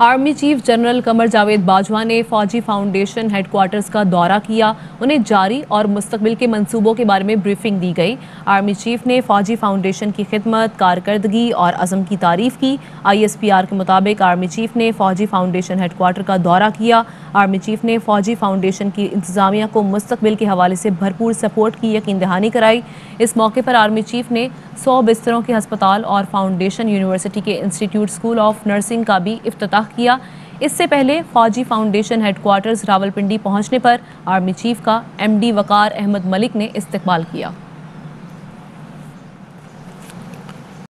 Army chief general Qamar Javed Bajwa ने Fauji foundation headquarters का दौरा किया। उन्हें जारी और मुस्तकबिल के मंसूबों के बारे में ब्रीफिंग दी गई। आर्मी चीफ ने फौजी फाउंडेशन की खिदमत, कारकर्दगी और अज़म की तारीफ की। ISPR के मुताबिक आर्मी चीफ ने फौजी फाउंडेशन हेडक्वार्टर का दौरा किया। आर्मी चीफ ने फौजी फाउंडेशन की इंतजामिया को मुस्तकबिल के हवाले से भरपूर सपोर्ट की यकीन दहानी कराई। इस मौके पर आर्मी चीफ ने 100 बिस्तरों के अस्पताल और फाउंडेशन यूनिवर्सिटी के इंस्टीट्यूट स्कूल ऑफ नर्सिंग का भी इफ्तिताह किया। इससे पहले फौजी फाउंडेशन हेडक्वार्टर्स रावलपिंडी पहुंचने पर आर्मी चीफ का MD वकार अहमद मलिक ने इस्तकबाल किया।